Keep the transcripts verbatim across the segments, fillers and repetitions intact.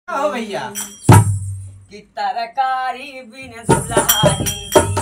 हो भैया कि तरकारी बिन सुलहारी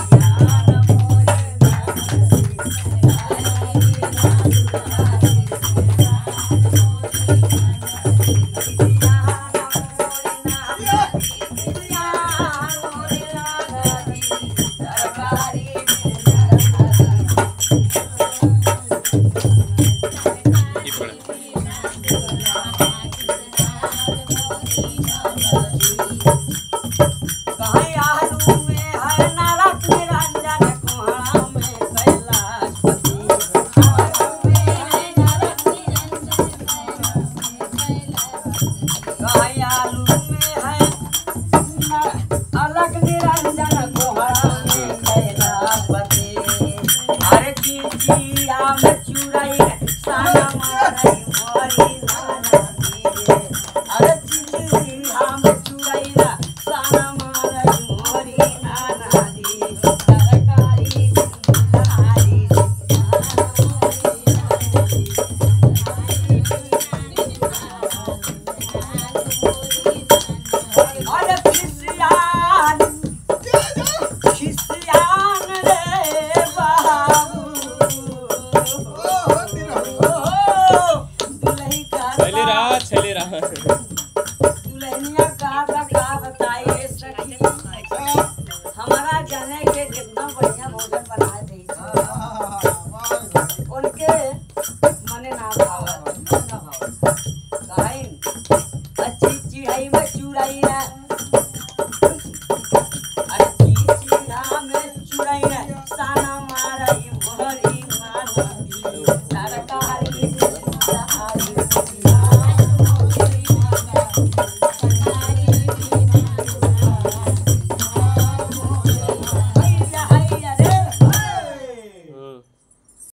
दुल्हनिया का का बताइए सखी हमारा जाने के कितना बढ़िया भोजन बनाए थे उनके मने ना भाव अच्छी चिड़ाई में चुड़ाई